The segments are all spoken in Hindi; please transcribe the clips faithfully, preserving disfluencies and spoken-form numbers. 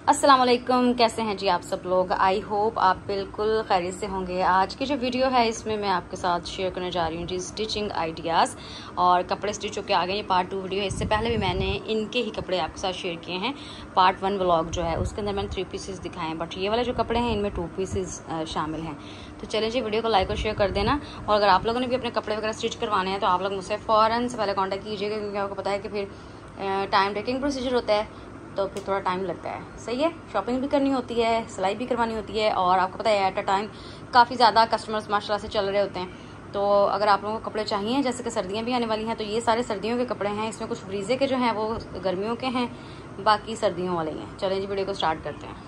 अस्सलाम वालेकुम, कैसे हैं जी आप सब लोग। आई होप आप बिल्कुल खैरियत से होंगे। आज की जो वीडियो है इसमें मैं आपके साथ शेयर करने जा रही हूँ जी स्टिचिंग आइडियाज़ और कपड़े स्टिच होकर आ गए। ये पार्ट टू वीडियो है। इससे पहले भी मैंने इनके ही कपड़े आपके साथ शेयर किए हैं। पार्ट वन व्लॉग जो है उसके अंदर मैंने थ्री पीसेस दिखाए हैं, बट ये वाले जो कपड़े हैं इनमें टू पीसेस शामिल हैं। तो चलें जी, वीडियो को लाइक और शेयर कर देना। और अगर आप लोगों ने भी अपने कपड़े वगैरह स्टिच करवाने हैं तो आप लोग मुझसे फ़ौरन से पहले कॉन्टैक्ट कीजिएगा, क्योंकि आपको पता है कि फिर टाइम टेकिंग प्रोसीजर होता है तो फिर थोड़ा टाइम लगता है। सही है, शॉपिंग भी करनी होती है, सिलाई भी करवानी होती है, और आपको पता है एट अ टाइम काफ़ी ज़्यादा कस्टमर्स माशाल्लाह से चल रहे होते हैं। तो अगर आप लोगों को कपड़े चाहिए, जैसे कि सर्दियाँ भी आने वाली हैं, तो ये सारे सर्दियों के कपड़े हैं। इसमें कुछ ब्रीजे के जो हैं वो गर्मियों के हैं, बाकी सर्दियों वाले हैं। चलें जी, वीडियो को स्टार्ट करते हैं।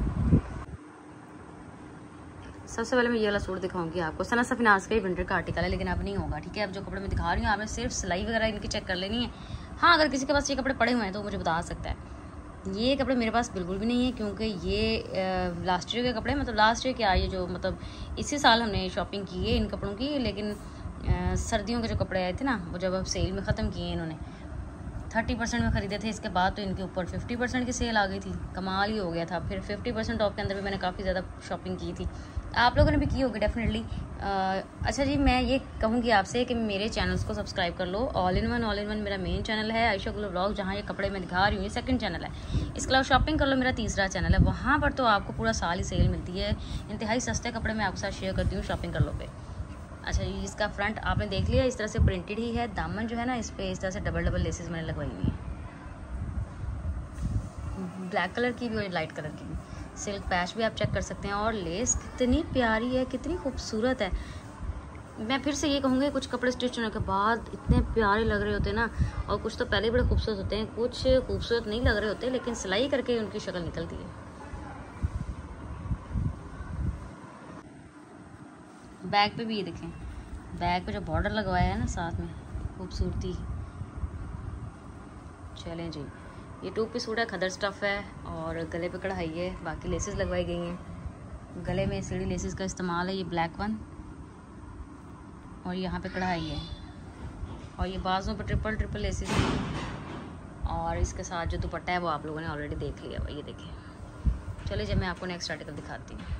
सबसे पहले मैं ये वाला सूट दिखाऊंगी आपको। सना सफिनाज का ही विंटर का आर्टिकल है, लेकिन अब नहीं होगा, ठीक है। अब जो कपड़े मैं दिखा रही हूँ आपने सिर्फ सिलाई वगैरह इनकी चेक कर लेनी है। हाँ, अगर किसी के पास ये कपड़े पड़े हुए हैं तो मुझे बता सकता है। ये कपड़े मेरे पास बिल्कुल भी नहीं है, क्योंकि ये लास्ट ईयर के कपड़े, मतलब लास्ट ईयर क्या, ये जो मतलब इसी साल हमने शॉपिंग की है इन कपड़ों की। लेकिन आ, सर्दियों के जो कपड़े आए थे ना, वो जब अब सेल में ख़त्म किए इन्होंने, थर्टी परसेंट में ख़रीदे थे, इसके बाद तो इनके ऊपर फिफ्टी परसेंट की सेल आ गई थी। कमाल ही हो गया था। फिर फिफ्टी परसेंट ऑफ के अंदर भी मैंने काफ़ी ज़्यादा शॉपिंग की थी। आप लोगों ने भी की होगी डेफिनेटली। अच्छा जी, मैं ये कहूँगी आपसे कि मेरे चैनल्स को सब्सक्राइब कर लो। All in one all in one मेरा मेन चैनल है, आयशा गुल व्लॉग, जहाँ ये कपड़े मैं दिखा रही हूँ, ये सेकंड चैनल है। इसके अलावा शॉपिंग कर लो मेरा तीसरा चैनल है, वहाँ पर तो आपको पूरा साल ही सेल मिलती है। इंतहाई सस्ते कपड़े मैं आपके साथ शेयर करती हूँ शॉपिंग कर लो पे। अच्छा जी, इसका फ्रंट आपने देख लिया, इस तरह से प्रिंटेड ही है। दामन जो है ना, इस पर इस तरह से डबल डबल लेसेस मैंने लगवाई हुई है, ब्लैक कलर की भी और लाइट कलर की भी। सिल्क पैच भी आप चेक कर सकते हैं। और लेस कितनी प्यारी है, कितनी खूबसूरत है। मैं फिर से ये कहूँगी, कुछ कपड़े स्टिच होने के बाद इतने प्यारे लग रहे होते हैं ना, और कुछ तो पहले बड़े खूबसूरत होते हैं, कुछ खूबसूरत नहीं लग रहे होते, लेकिन सिलाई करके उनकी शक्ल निकलती है। बैक पे भी ये देखें, बैक पे जो बॉर्डर लगवाया है ना साथ में, खूबसूरती। चलें जी, ये टू पीस सूट है, खदर स्टफ़ है और गले पे कढ़ाई है, बाकी लेसेस लगवाई गई हैं। गले में सीढ़ी लेसेस का इस्तेमाल है, ये ब्लैक वन, और यहाँ पे कढ़ाई है, और ये बाजों पे ट्रिपल ट्रिपल लेसेस हैं। और इसके साथ जो दुपट्टा है वो आप लोगों ने ऑलरेडी देख लिया हुआ, ये देखें। चलिए जब मैं आपको नेक्स्ट आर्टिकल दिखाती हूँ।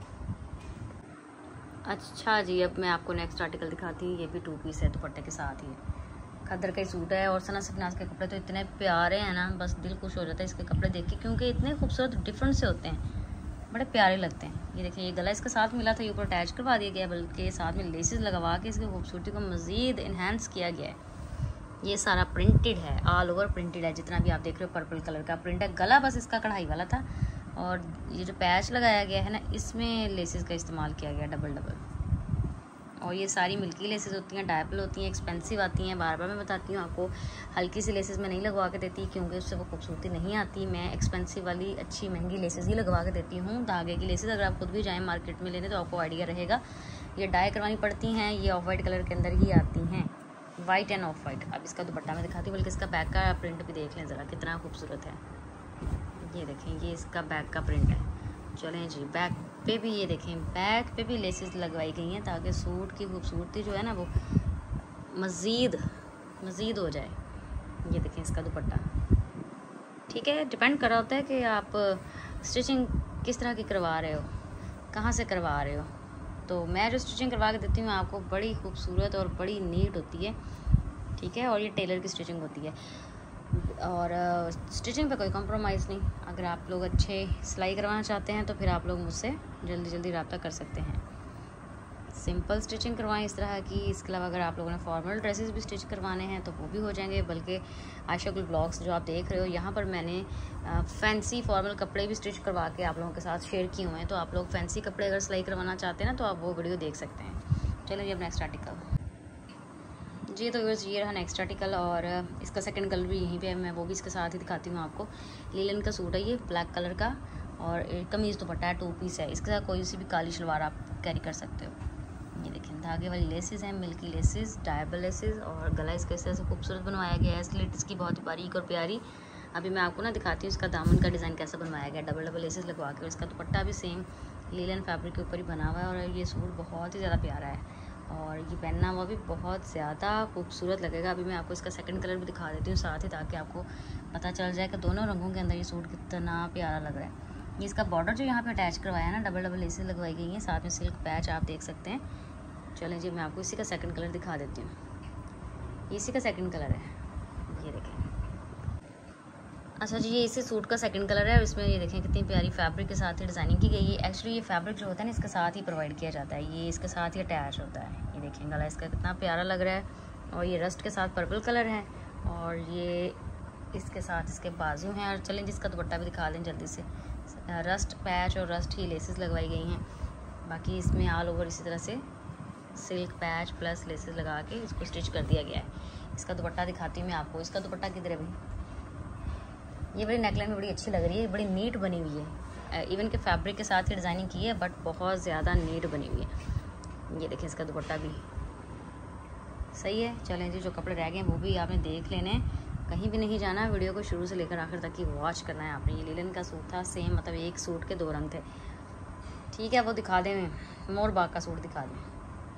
अच्छा जी, अब मैं आपको नेक्स्ट आर्टिकल दिखाती हूँ। ये भी टू पीस है, दुपट्टे के साथ ही खद्दर का ही सूट है। और सना सफनाज के कपड़े तो इतने प्यारे हैं ना, बस दिल खुश हो जाता है इसके कपड़े देख के, क्योंकि इतने खूबसूरत डिफरेंट से होते हैं, बड़े प्यारे लगते हैं। ये देखिए, ये गला इसके साथ मिला था, ये ऊपर अटैच करवा दिया गया, बल्कि साथ में लेसेस लगवा के इसकी खूबसूरती को मज़ीद इन्हेंस किया गया है। ये सारा प्रिंटेड है, ऑल ओवर प्रिंटेड है, जितना भी आप देख रहे हो पर्पल कलर का प्रिंट है। गला बस इसका कढ़ाई वाला था, और ये जो पैच लगाया गया है ना, इसमें लेसेस का इस्तेमाल किया गया डबल डबल। और ये सारी मिल्की लेसेस होती हैं, डायपल होती हैं, एक्सपेंसिव आती हैं। बार बार मैं बताती हूँ आपको, हल्की सी लेसेस मैं नहीं लगवा के देती, क्योंकि उससे वो खूबसूरती नहीं आती। मैं एक्सपेंसिव वाली अच्छी महंगी लेसेस ही लगवा के देती हूँ। धागे की लेसेस अगर आप खुद भी जाएँ मार्केट में लेने तो आपको आइडिया रहेगा। ये डाई करवानी पड़ती हैं, ये ऑफ वाइट कलर के अंदर ही आती हैं, वाइट एंड ऑफ वाइट। अब इसका दुपट्टा मैं दिखाती हूँ, बल्कि इसका बैक का प्रिंट भी देख लें ज़रा, कितना खूबसूरत है। ये देखें, ये इसका बैक का प्रिंट है। चलें जी, बैक पे भी ये देखें, बैक पे भी लेसेस लगवाई गई हैं, ताकि सूट की खूबसूरती जो है ना वो मज़ीद मज़ीद हो जाए। ये देखें इसका दुपट्टा, ठीक है। डिपेंड कर रहा होता है कि आप स्टिचिंग किस तरह की करवा रहे हो, कहाँ से करवा रहे हो। तो मैं जो स्टिचिंग करवा के देती हूँ आपको, बड़ी खूबसूरत और बड़ी नीट होती है, ठीक है। और ये टेलर की स्टिचिंग होती है, और स्टिचिंग पे कोई कॉम्प्रोमाइज़ नहीं। अगर आप लोग अच्छे सिलाई करवाना चाहते हैं तो फिर आप लोग मुझसे जल्दी जल्दी रब्ता कर सकते हैं। सिंपल स्टिचिंग करवाएं इस तरह की। इसके अलावा अगर आप लोगों ने फॉर्मल ड्रेसेस भी स्टिच करवाने हैं तो वो भी हो जाएंगे। बल्कि आयशा गुल ब्लॉग्स जो आप देख रहे हो, यहाँ पर मैंने फैंसी फॉर्मल कपड़े भी स्टिच करवा के आप लोगों के साथ शेयर किए हुए हैं। तो आप लोग फैंसी कपड़े अगर सिलाई करवाना चाहते हैं ना, तो आप वो वीडियो देख सकते हैं। चलिए अब नेक्स्ट आर्टिकल जी। तो व्यूअर्स, ये रहा नेक्स्ट आर्टिकल, और इसका सेकंड कलर भी यहीं पे है, मैं वो भी इसके साथ ही दिखाती हूँ आपको। लीलन का सूट है ये, ब्लैक कलर का, और कमीज़ दुपट्टा है, टू पीस है। इसके साथ कोई सी भी काली शलवार आप कैरी कर सकते हो। ये देखें, धागे वाली लेसेस हैं, मिल्की लेसेस, डायबल लेसेस, और गला इसका इस तरह से खूबसूरत बनवाया गया है। स्लिट इसकी बहुत ही बारीक और प्यारी। अभी मैं आपको ना दिखाती हूँ इसका दामन का डिज़ाइन कैसा बनवाया गया, डबल डबल लेसेस लगवा के। और इसका दुपट्टा भी सेम लीलन फैब्रिक के ऊपर ही बना हुआ है, और ये सूट बहुत ही ज़्यादा प्यारा है। और ये पहनना हुआ भी बहुत ज़्यादा खूबसूरत लगेगा। अभी मैं आपको इसका सेकंड कलर भी दिखा देती हूँ साथ ही, ताकि आपको पता चल जाए कि दोनों रंगों के अंदर ये सूट कितना प्यारा लग रहा है। ये इसका बॉर्डर जो यहाँ पे अटैच करवाया है ना, डबल डबल लेसेस लगवाई गई हैं, साथ में सिल्क पैच आप देख सकते हैं। चलें जी, मैं आपको इसी का सेकंड कलर दिखा देती हूँ। इसी का सेकंड कलर है, ये देखें। अच्छा जी, ये इसी सूट का सेकंड कलर है और इसमें ये देखें कितनी प्यारी फैब्रिक के साथ ही डिज़ाइनिंग की गई है। एक्चुअली ये फैब्रिक जो होता है ना, इसके साथ ही प्रोवाइड किया जाता है, ये इसके साथ ही अटैच होता है। ये देखें गला इसका कितना प्यारा लग रहा है और ये रस्ट के साथ पर्पल कलर है और ये इसके साथ इसके बाजू हैं। और चलें जिसका दुपट्टा भी दिखा दें जल्दी से। रस्ट पैच और रस्ट ही लेसेस लगवाई गई हैं। बाकी इसमें ऑल ओवर इसी तरह से सिल्क पैच प्लस लेसेस लगा के इसको स्टिच कर दिया गया है। इसका दुपट्टा दिखाती हूँ मैं आपको। इसका दुपट्टा किधर है भाई? ये बड़ी नेकलाइन में बड़ी अच्छी लग रही है, बड़ी नीट बनी हुई है। इवन के फैब्रिक के साथ ही डिज़ाइनिंग की है, बट बहुत ज़्यादा नीट बनी हुई है। ये देखें, इसका दुपट्टा भी सही है। चलें जी, जो कपड़े रह गए हैं वो भी आपने देख लेने, कहीं भी नहीं जाना, वीडियो को शुरू से लेकर आखिर तक ही वॉच करना है आपने। ये लिनन का सूट था, सेम मतलब एक सूट के दो रंग थे। ठीक है, वो दिखा दें, मोर बाग का सूट दिखा दें।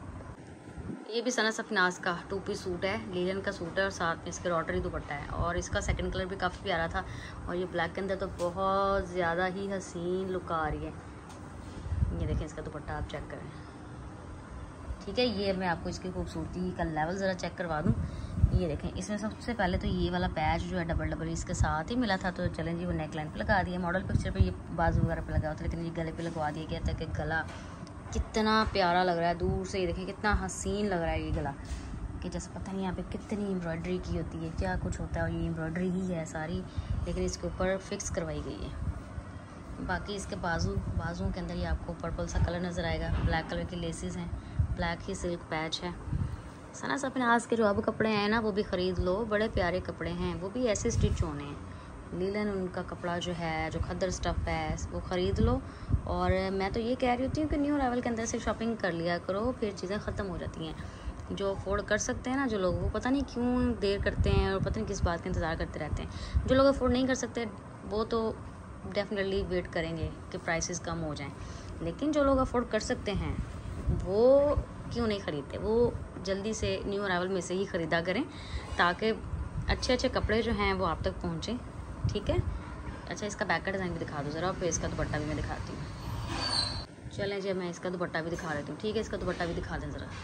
ये भी सना सफनाज का टू पीस सूट है, लीलन का सूट है और साथ में इसके रॉटरी दुपट्टा है और इसका सेकंड कलर भी काफ़ी प्यारा था। और ये ब्लैक के अंदर तो बहुत ज़्यादा ही हसीन लुक आ रही है। ये देखें, इसका दुपट्टा आप चेक करें। ठीक है, ये मैं आपको इसकी खूबसूरती का लेवल ज़रा चेक करवा दूँ। ये देखें, इसमें सबसे पहले तो ये वाला पैच जो है डबल डबल इसके साथ ही मिला था, तो चलें जी वो नेक लाइन पर लगा दिया। मॉडल पिक्चर पर ये बाजू वगैरह पर लगा होता है, लेकिन ये गले पर लगवा दिया गया था कि गला कितना प्यारा लग रहा है। दूर से ये देखें कितना हसीन लग रहा है ये गला, कि जैसे पता नहीं यहाँ पे कितनी एम्ब्रॉयडरी की होती है, क्या कुछ होता है। और ये एम्ब्रॉयडरी ही है सारी, लेकिन इसके ऊपर फिक्स करवाई गई है। बाकी इसके बाजू बाजुओं के अंदर ये आपको पर्पल सा कलर नज़र आएगा। ब्लैक कलर की लेसेस हैं, ब्लैक ही सिल्क पैच है। सना सफनाज के जो अब कपड़े हैं ना, वो भी ख़रीद लो, बड़े प्यारे कपड़े हैं, वो भी ऐसे स्टिच होने हैं। लीलन उनका कपड़ा जो है, जो खद्दर स्टफ़ है, वो ख़रीद लो। और मैं तो ये कह रही होती हूँ कि न्यू अराइवल के अंदर से शॉपिंग कर लिया करो, फिर चीज़ें ख़त्म हो जाती हैं। जो अफोर्ड कर सकते हैं ना जो लोग, वो पता नहीं क्यों देर करते हैं और पता नहीं किस बात का इंतज़ार करते रहते हैं। जो लोग अफोर्ड नहीं कर सकते वो तो डेफिनेटली वेट करेंगे कि प्राइसेस कम हो जाएं, लेकिन जो लोग अफोर्ड कर सकते हैं वो क्यों नहीं ख़रीदते? वो जल्दी से न्यू अराइवल में से ही ख़रीदा करें, ताकि अच्छे अच्छे कपड़े जो हैं वो आप तक पहुँचें। ठीक है, अच्छा इसका बैक का डिज़ाइन भी दिखा दो ज़रा, फिर इसका दुपट्टा भी मैं दिखाती हूँ। चलें जी, मैं इसका दुपट्टा भी दिखा देती हूँ। ठीक है, इसका दुपट्टा भी दिखा दें ज़रा।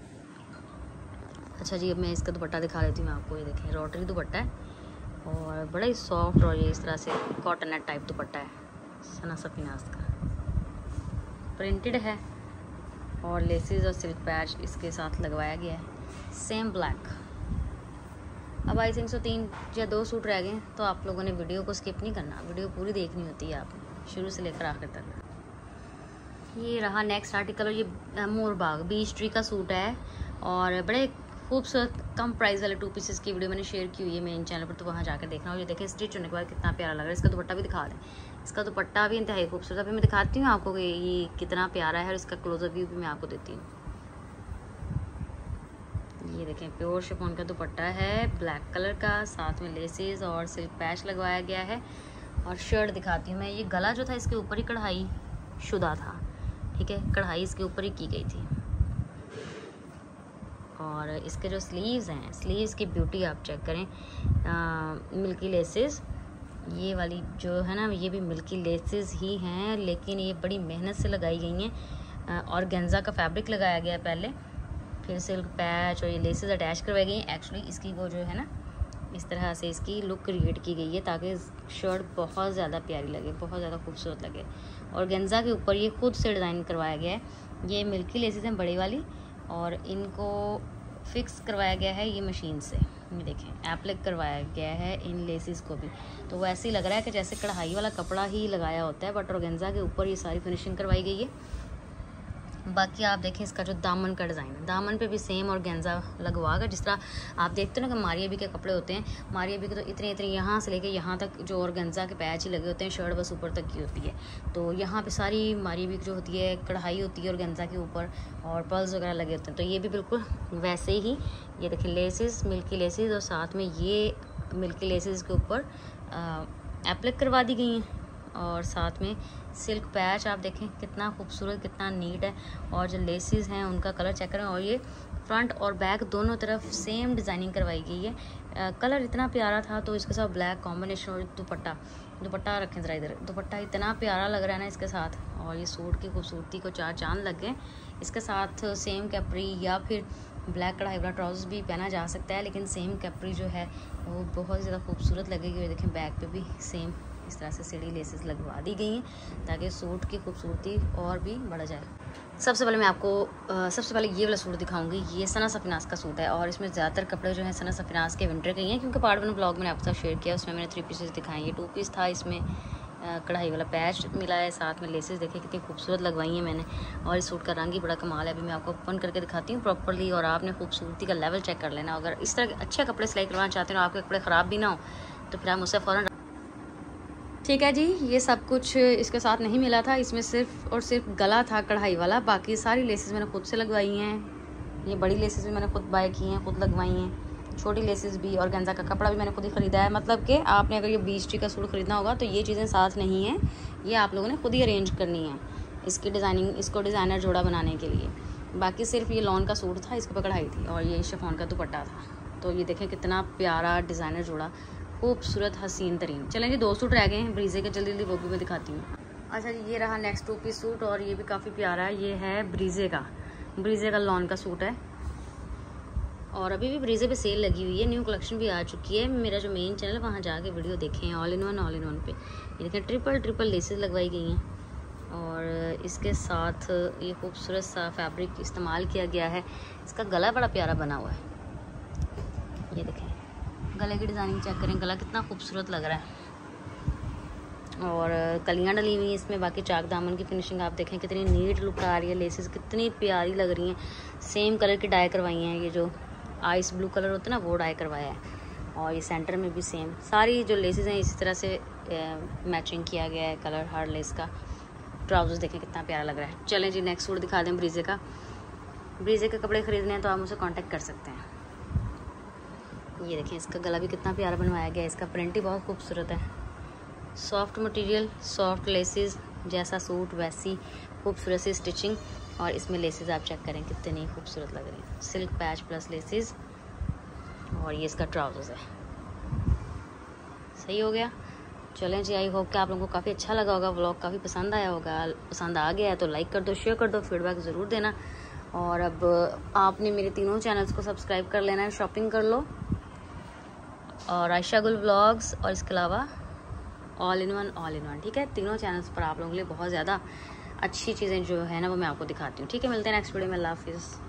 अच्छा जी, अब मैं इसका दुपट्टा दिखा देती हूँ आपको। ये देखें, रोटरी दुपट्टा है और बड़ा ही सॉफ्ट और ये इस तरह से कॉटन नेट टाइप दुपट्टा है, सना सफनाज का, प्रिंटेड है और लेसेस और सिल्क पैच इसके साथ लगवाया गया है, सेम ब्लैक। अब आई थिंक सो तीन या दो सूट रह गए, तो आप लोगों ने वीडियो को स्किप नहीं करना, वीडियो पूरी देखनी होती है आपने, शुरू से लेकर आखिर तक। ये रहा नेक्स्ट आर्टिकल, और ये मोर बाग बीच ट्री का सूट है और बड़े खूबसूरत कम प्राइस वाले टू पीसेस की वीडियो मैंने शेयर की हुई है मेन चैनल पर, तो वहाँ जाकर देखना। और ये देखें, स्टिच होने के बाद कितना प्यारा लग रहा है। इसका दुपट्टा भी दिखा दें। इसका दुपट्टा भी इंतहाई खूबसूरत। अभी मैं दिखाती हूँ आपको कि ये कितना प्यारा है और इसका क्लोजअप व्यू भी मैं आपको देती हूँ। ये देखें, प्योर शिफॉन का दुपट्टा है, ब्लैक कलर का, साथ में लेसेस और सिल्क पैच लगवाया गया है। और शर्ट दिखाती हूँ मैं। ये गला जो था इसके ऊपर ही कढ़ाई शुदा था। ठीक है, कढ़ाई इसके ऊपर ही की गई थी। और इसके जो स्लीव्स हैं, स्लीव्स की ब्यूटी आप चेक करें। आ, मिल्की लेसेस, ये वाली जो है ना, ये भी मिल्की लेसेस ही हैं, लेकिन ये बड़ी मेहनत से लगाई गई हैं। और गेंजा का फैब्रिक लगाया गया है पहले, फिर सिल्क पैच और ये लेसेस अटैच करवाई गई हैं। एक्चुअली इसकी वो जो है ना, इस तरह से इसकी लुक क्रिएट की गई है ताकि शर्ट बहुत ज़्यादा प्यारी लगे, बहुत ज़्यादा खूबसूरत लगे। और गेंजा के ऊपर ये खुद से डिज़ाइन करवाया गया है। ये मिल्की लेसेस हैं बड़ी वाली, और इनको फिक्स करवाया गया है ये मशीन से। ये देखें, एप्लिक करवाया गया है इन लेसेस को भी, तो वो ऐसे ही लग रहा है कि जैसे कढ़ाई वाला कपड़ा ही लगाया होता है, बट ऑर्गेन्जा के ऊपर ये सारी फिनिशिंग करवाई गई है। बाकी आप देखें इसका जो दामन का डिज़ाइन है, दामन पे भी सेम ऑर्गेन्जा लगवा कर, जिस तरह आप देखते हो ना कि मारिया बी के कपड़े होते हैं, मारिया बी के तो इतने इतने यहाँ से लेके यहाँ तक जो ऑर्गेन्जा के पैच ही लगे होते हैं, शर्ट बस ऊपर तक की होती है। तो यहाँ पे सारी मारिया बी जो होती है कढ़ाई होती है ऑर्गेन्जा के ऊपर, और पर्ल्स वगैरह लगे होते हैं। तो ये भी बिल्कुल वैसे ही, ये देखिए लेसेस, मिल्की लेसेस, और साथ में ये मिल्की लेसेस के ऊपर एप्लिक करवा दी गई हैं। और साथ में सिल्क पैच आप देखें कितना खूबसूरत, कितना नीट है। और जो लेसेस हैं उनका कलर चेक करें। और ये फ्रंट और बैक दोनों तरफ सेम डिज़ाइनिंग करवाई गई है। आ, कलर इतना प्यारा था तो इसके साथ ब्लैक कॉम्बिनेशन। और दुपट्टा दुपट्टा रखें ज़रा इधर, दुपट्टा इतना प्यारा लग रहा है ना इसके साथ। और ये सूट की खूबसूरती को चार चांद लग गए। इसके साथ सेम कैप्री या फिर ब्लैक कढ़ाई वाला ट्राउजर्स भी पहना जा सकता है, लेकिन सेम कैप्री जो है वो बहुत ज़्यादा खूबसूरत लगेगी। और देखें बैक पे भी सेम इस तरह से सीढ़ी लेसेस लगवा दी गई हैं ताकि सूट की खूबसूरती और भी बढ़ जाए। सबसे पहले मैं आपको आ, सबसे पहले ये वाला सूट दिखाऊंगी। ये सना सफिनास का सूट है और इसमें ज़्यादातर कपड़े जो हैं सना सफिनास के विंटर के ही हैं, क्योंकि पार्ट वन ब्लॉग मैंने आपके साथ शेयर किया, उसमें मैंने थ्री पीसेस दिखाए। ये टू पीस था, इसमें कढ़ाई वाला पैच मिला है, साथ में लेसेस देखें कितनी खूबसूरत लगवाई हैं मैंने। और इस सूट का रंग ही बड़ा कमाल है। अभी मैं आपको ओपन करके दिखाती हूँ प्रॉपर्ली और आपने खूबसूरती का लेवल चेक कर लेना। अगर इस तरह के अच्छे कपड़े सिलाई करवाना चाहते हो, आपके कपड़े ख़राब भी ना हो, तो फिर आप मुझसे फ़ौरन। ठीक है जी, ये सब कुछ इसके साथ नहीं मिला था। इसमें सिर्फ और सिर्फ गला था कढ़ाई वाला, बाकी सारी लेसेस मैंने खुद से लगवाई हैं। ये बड़ी लेसेस भी मैंने खुद बाय की हैं, खुद लगवाई हैं, छोटी लेसेस भी। और गेंजा का कपड़ा भी मैंने खुद ही ख़रीदा है। मतलब कि आपने अगर ये बीस टी का सूट ख़रीदना होगा तो ये चीज़ें साथ नहीं हैं, ये आप लोगों ने खुद ही अरेंज करनी है इसकी डिज़ाइनिंग, इसको डिज़ाइनर जोड़ा बनाने के लिए। बाकी सिर्फ ये लॉन का सूट था, इसके ऊपर कढ़ाई थी और ये शिफॉन का दुपट्टा था। तो ये देखें कितना प्यारा डिज़ाइनर जोड़ा, खूबसूरत हसीन तरीन। चलें जी, दो सूट रह गए हैं ब्रीजे के, जल्दी जल्दी वो भी मैं दिखाती हूँ। अच्छा जी, ये रहा नेक्स्ट टू पीस सूट और ये भी काफ़ी प्यारा है। ये है ब्रीजे का, ब्रीजे का लॉन का सूट है और अभी भी ब्रीजे पे सेल लगी हुई है। न्यू कलेक्शन भी आ चुकी है। मेरा जो मेन चैनल वहाँ जाके वीडियो देखें, all in one all in one पे। ये देखें ट्रिपल ट्रिपल लेसेस लगवाई गई हैं और इसके साथ ये खूबसूरत सा फैब्रिक इस्तेमाल किया गया है। इसका गला बड़ा प्यारा बना हुआ है। ये देखें गले की डिज़ाइनिंग चेक करें, गला कितना खूबसूरत लग रहा है। और कलियाँ डली हुई हैं इसमें। बाकी चाक दामन की फिनिशिंग आप देखें कितनी नीट लुक आ रही है। लेसेस कितनी प्यारी लग रही हैं। सेम कलर की डाई करवाई हैं, ये जो आइस ब्लू कलर होता है ना वो डाई करवाया है। और ये सेंटर में भी सेम सारी जो लेसेस हैं इसी तरह से मैचिंग किया गया है कलर हर लेस का। ट्राउजर्स देखें कितना प्यारा लग रहा है। चलें जी, नेक्स्ट सूट दिखा दें ब्रीजे का। ब्रीजे के कपड़े ख़रीदने हैं तो आप मुझसे कांटेक्ट कर सकते हैं। ये देखें इसका गला भी कितना प्यारा बनवाया गया है। इसका प्रिंट ही बहुत खूबसूरत है। सॉफ्ट मटेरियल, सॉफ्ट लेसेस, जैसा सूट वैसी खूबसूरत सी स्टिचिंग। और इसमें लेसेस आप चेक करें कितनी खूबसूरत लग रही हैं। Silk patch plus laces. और ये इसका ट्राउजर्स है। सही हो गया। चलें जी, आई होप कि आप लोगों को काफ़ी अच्छा लगा होगा, व्लॉग काफ़ी पसंद आया होगा। पसंद आ गया है तो लाइक कर दो, शेयर कर दो, फीडबैक ज़रूर देना। और अब आपने मेरे तीनों चैनल्स को सब्सक्राइब कर लेना है, शॉपिंग कर लो। और आयशा गुल व्लॉग्स और इसके अलावा all in one all in one, ठीक है। तीनों चैनल्स पर आप लोगों के लिए बहुत ज़्यादा अच्छी चीज़ें जो है ना वो मैं आपको दिखाती हूँ, ठीक है। मिलते हैं नेक्स्ट वीडियो में। अल्लाह हाफिज़।